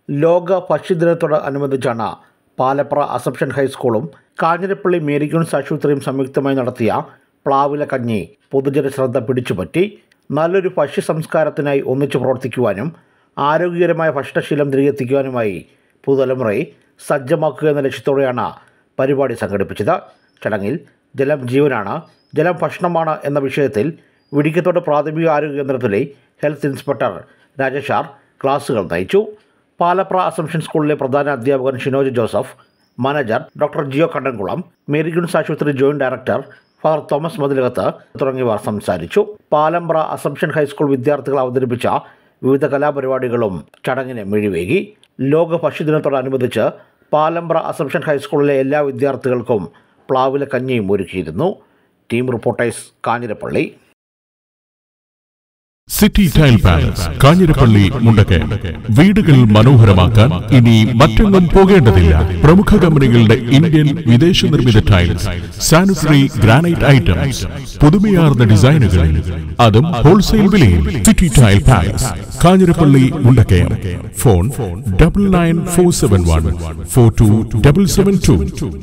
ലോക ഭക്ഷ്യദിനത്തോടനുബന്ധിച്ചാണ് പാലപ്ര അസംപ്ഷൻ ഹൈസ്കൂളും കാഞ്ഞിരപ്പള്ളി മേരി ആശുപത്രിയും സംയുക്തമായി നടത്തിയ പ്ലാവില കഞ്ഞി പൊതുജന ശ്രദ്ധ പിടിച്ചുപറ്റി. നല്ലൊരു ഭക്ഷ്യ സംസ്കാരത്തിനായി ഒന്നിച്ചു പ്രവർത്തിക്കുവാനും ആരോഗ്യകരമായ ഭക്ഷണശീലം തിരികെത്തിക്കുവാനുമായി പുതുതലമുറയെ സജ്ജമാക്കുക എന്ന ലക്ഷ്യത്തോടെയാണ് പരിപാടി സംഘടിപ്പിച്ചത്. ചടങ്ങിൽ ജലം ജീവനാണ്, ജലം ഭക്ഷണമാണ് എന്ന വിഷയത്തിൽ വിടിക്കത്തോട് പ്രാഥമിക ആരോഗ്യ കേന്ദ്രത്തിലെ ഹെൽത്ത് ഇൻസ്പെക്ടർ രാജേഷ് ക്ലാസുകൾ നയിച്ചു. പാലപ്ര അസംപ്ഷൻ സ്കൂളിലെ പ്രധാന അധ്യാപകൻ Shinoj Joseph, manager doctor Jio Kandankulam, Mary ആശുപത്രി joint director father Thomas Mathilakath തുടങ്ങിയവർ സംസാരിച്ചു. പാലമ്പ്ര അസംപ്ഷൻ ഹൈസ്കൂൾ വിദ്യാർത്ഥികൾ അവതരിപ്പിച്ച വിവിധ കലാപരിപാടികളും ചടങ്ങിന് മിഴിവേകി. ലോക ഭക്ഷ്യദിനത്തോടനുബന്ധിച്ച് പാലമ്പ്ര അസംപ്ഷൻ ഹൈസ്കൂളിലെ എല്ലാ വിദ്യാർത്ഥികൾക്കും പ്ലാവില കഞ്ഞിയും ഒരുക്കിയിരുന്നു. Team reporters, Kanjirappally. City tile palace, Kanjirappally, Mundakayam. വീടുകൾ മനോഹരമാക്കാൻ ഇനി മറ്റൊന്നും പോകേണ്ടതില്ല. പ്രമുഖ കമ്പനികളുടെ ഇന്ത്യൻ വിദേശ നിർമ്മിത ടൈൽസ്, സാനിറ്ററി ഗ്രാനൈറ്റ് ഐറ്റംസ്, പുതുമയാർന്ന ഡിസൈനുകളിൽ, അതും ഹോൾസെയിൽ വിലയിൽ. City tile palace, Kanjirappally, Mundakayam. Phone 9947142772.